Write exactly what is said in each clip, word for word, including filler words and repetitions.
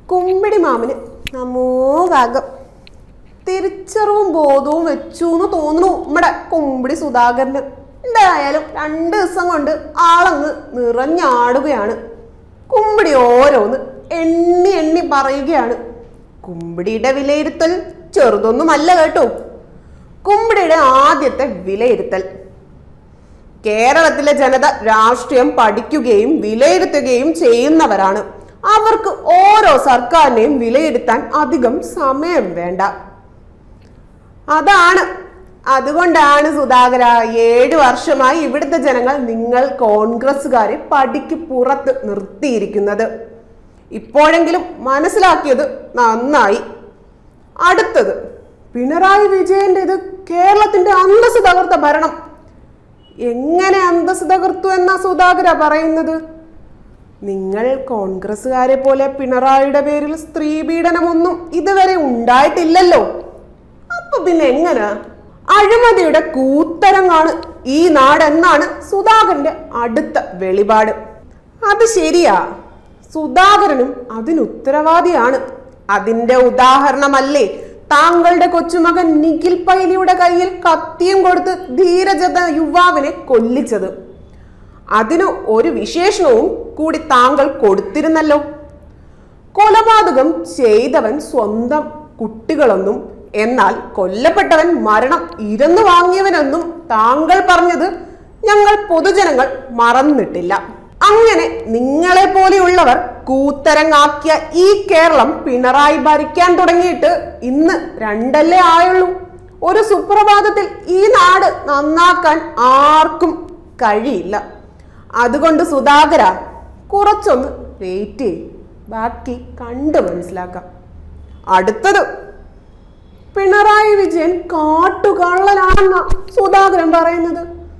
കുമ്പിടി മാമന് നമോ ഭാഗം. തിരിച്ചറിവും ബോധവും വെച്ചു എന്ന് തോന്നുന്നു നമ്മുടെ കുമ്പിടി സുധാകരന്. എന്തായാലും രണ്ട് ദിവസം കൊണ്ട് ആളങ്ങ് നിറഞ്ഞാടുകയാണ്. കുമ്പിടി ഓരോന്ന് എണ്ണി എണ്ണി പറയുകയാണ്. കുമ്പിടിയുടെ വിലയിരുത്തൽ ചെറുതൊന്നുമല്ല കേട്ടോ. കുമ്പിടിയുടെ ആദ്യത്തെ വിലയിരുത്തൽ: കേരളത്തിലെ ജനത രാഷ്ട്രീയം പഠിക്കുകയും വിലയിരുത്തുകയും ചെയ്യുന്നവരാണ്. അവർക്ക് ഓരോ സർക്കാരിനെയും വിലയിരുത്താൻ അധികം സമയം വേണ്ട. അതാണ് അതുകൊണ്ടാണ് സുധാകര ഏഴു വർഷമായി ഇവിടുത്തെ ജനങ്ങൾ നിങ്ങൾ കോൺഗ്രസ്സുകാരെ പടിക്ക് പുറത്ത് നിർത്തിയിരിക്കുന്നത്. ഇപ്പോഴെങ്കിലും മനസ്സിലാക്കിയത് നന്നായി. അടുത്തത്, പിണറായി വിജയന്റേത് കേരളത്തിന്റെ അന്തസ് തകർത്ത ഭരണം. എങ്ങനെ അന്തസ് തകർത്തു എന്നാ സുധാകര പറയുന്നത്? നിങ്ങൾ കോൺഗ്രസ്സുകാരെ പോലെ പിണറായിയുടെ പേരിൽ സ്ത്രീ പീഡനമൊന്നും ഇതുവരെ ഉണ്ടായിട്ടില്ലല്ലോ. അപ്പൊ പിന്നെ എങ്ങനെ? അഴിമതിയുടെ കൂത്തരങ്ങാണ് ഈ നാടെന്നാണ് സുധാകരന്റെ അടുത്ത വെളിപാട്. അത് ശരിയാ, സുധാകരനും അതിനുത്തരവാദിയാണ്. അതിന്റെ ഉദാഹരണമല്ലേ താങ്കളുടെ കൊച്ചുമകൻ നിഖിൽ പൈലിയുടെ കയ്യിൽ കത്തിയും കൊടുത്ത് ധീരജത യുവാവിനെ കൊല്ലിച്ചത്. അതിനു ഒരു വിശേഷണവും കൂടി താങ്കൾ കൊടുത്തിരുന്നല്ലോ. കൊലപാതകം ചെയ്തവൻ സ്വന്തം കുട്ടികളൊന്നും, എന്നാൽ കൊല്ലപ്പെട്ടവൻ മരണം ഇരന്നു വാങ്ങിയവനെന്നും താങ്കൾ പറഞ്ഞത് ഞങ്ങൾ പൊതുജനങ്ങൾ മറന്നിട്ടില്ല. അങ്ങനെ നിങ്ങളെ പോലെയുള്ളവർ കൂത്തരങ്ങാക്കിയ ഈ കേരളം പിണറായി ഭരിക്കാൻ തുടങ്ങിയിട്ട് ഇന്ന് രണ്ടല്ലേ ആയുള്ളൂ. ഒരു സുപ്രഭാതത്തിൽ ഈ നാട് നന്നാക്കാൻ ആർക്കും കഴിയില്ല. അതുകൊണ്ട് സുധാകര കുറച്ചൊന്ന് വെയിറ്റ് ചെയ്യും, ബാക്കി കണ്ടു മനസ്സിലാക്കാം. അടുത്തത്, പിണറായി വിജയൻ കാട്ടുകള്ളനാണെന്ന സുധാകരൻ പറയുന്നത്.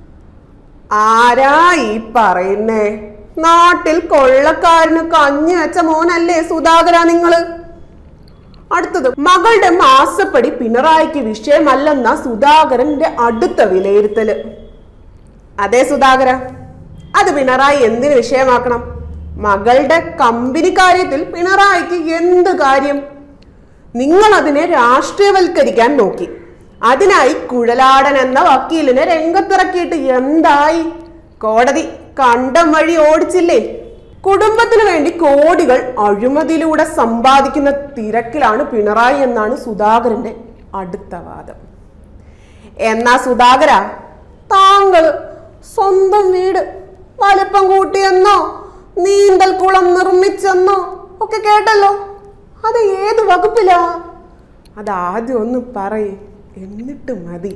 ആരാ ഈ പറയുന്നേ? നാട്ടിൽ കൊള്ളക്കാരന് കഞ്ഞി വെച്ച മോനല്ലേ സുധാകര നിങ്ങള്? അടുത്തത്, മകളുടെ മാസപ്പടി പിണറായിക്ക് വിഷയമല്ലെന്ന സുധാകരന്റെ അടുത്ത വിലയിരുത്തല്. അതെ സുധാകര, അത് പിണറായി എന്തിന് വിഷയമാക്കണം? മകളുടെ കമ്പനി കാര്യത്തിൽ പിണറായിക്ക് എന്ത് കാര്യം? നിങ്ങൾ അതിനെ രാഷ്ട്രീയവൽക്കരിക്കാൻ നോക്കി. അതിനായി കുഴലാടൻ എന്ന വക്കീലിനെ രംഗത്തിറക്കിയിട്ട് എന്തായി? കോടതി കണ്ടം വഴി ഓടിച്ചില്ലേ? കുടുംബത്തിന് വേണ്ടി കോടികൾ അഴിമതിയിലൂടെ സമ്പാദിക്കുന്ന തിരക്കിലാണ് പിണറായി എന്നാണ് സുധാകരന്റെ അടുത്ത വാദം. എന്നാ സുധാകര, താങ്കൾ സ്വന്തം വീട് വലിപ്പം കൂട്ടിയെന്നോ നീന്തൽ കുളം നിർമ്മിച്ചെന്നോ ഒക്കെ കേട്ടല്ലോ. അത് ഏത് വകുപ്പിലാ? അതാദ്യം ഒന്ന് പറയ്, എന്നിട്ട് മതി.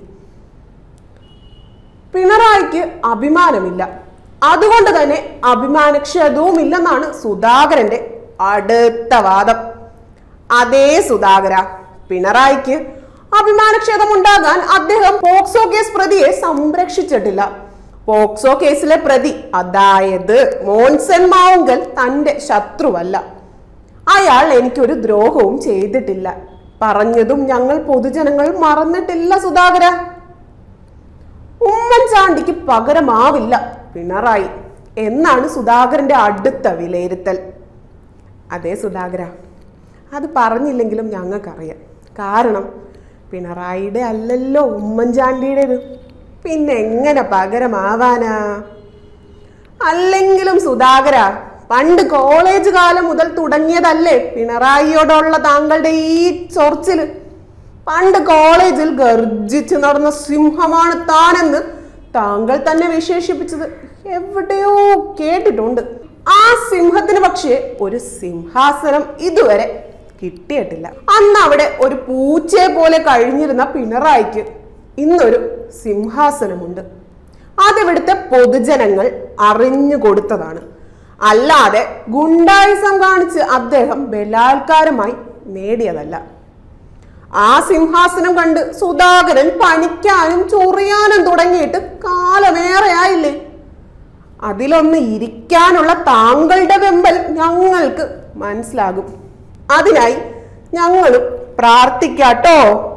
പിണറായിക്ക് അഭിമാനമില്ല, അതുകൊണ്ട് തന്നെ അഭിമാനക്ഷതവും ഇല്ലെന്നാണ് സുധാകരന്റെ അടുത്ത വാദം. അതേ സുധാകര, പിണറായിക്ക് അഭിമാനക്ഷതമുണ്ടാകാൻ അദ്ദേഹം പോക്സോ കേസ് പ്രതിയെ സംരക്ഷിച്ചിട്ടില്ല. പോക്സോ കേസിലെ പ്രതി, അതായത് മോൻസൺ മാവുങ്കൽ, തന്റെ ശത്രുവല്ല. അയാൾ എനിക്കൊരു ദ്രോഹവും ചെയ്തിട്ടില്ല. പറഞ്ഞതും ഞങ്ങൾ പൊതുജനങ്ങൾ മറന്നിട്ടില്ല സുധാകര. ഉമ്മൻചാണ്ടിക്ക് പകരമാവില്ല പിണറായി എന്നാണ് സുധാകരന്റെ അടുത്ത വിലയിരുത്തൽ. അതെ സുധാകര, അത് പറഞ്ഞില്ലെങ്കിലും ഞങ്ങൾക്കറിയാം. കാരണം പിണറായിയുടെ അല്ലല്ലോ ഉമ്മൻചാണ്ടിയുടേത്. പിന്നെ എങ്ങനെ പകരമാവാനാ? അല്ലെങ്കിലും സുധാകര, പണ്ട് കോളേജ് കാലം മുതൽ തുടങ്ങിയതല്ലേ പിണറായിയോടുള്ള താങ്കളുടെ ഈ ചൊറിച്ചില്? പണ്ട് കോളേജിൽ ഗർജിച്ച് നടന്ന സിംഹമാണ് താനെന്ന് താങ്കൾ തന്നെ വിശേഷിപ്പിച്ചത് എവിടെയോ കേട്ടിട്ടുണ്ട്. ആ സിംഹത്തിന് പക്ഷേ ഒരു സിംഹാസനം ഇതുവരെ കിട്ടിയിട്ടില്ല. അന്ന് അവിടെ ഒരു പൂച്ചയെ പോലെ കഴിഞ്ഞിരുന്ന പിണറായിക്ക് ഇന്നൊരു സിംഹാസനമുണ്ട്. അതിവിടുത്തെ പൊതുജനങ്ങൾ അറിഞ്ഞു കൊടുത്തതാണ്. അല്ലാതെ ഗുണ്ടായിസം കാണിച്ച് അദ്ദേഹം ബലാത്കാരമായി നേടിയതല്ല. ആ സിംഹാസനം കണ്ട് സുധാകരൻ പനിക്കാനും ചൊറിയാനും തുടങ്ങിയിട്ട് കാലമേറെയായില്ലേ? അതിലൊന്ന് ഇരിക്കാനുള്ള താങ്കളുടെ വെമ്പൽ ഞങ്ങൾക്ക് മനസ്സിലാകും. അതിനായി ഞങ്ങളും പ്രാർത്ഥിക്കാട്ടോ.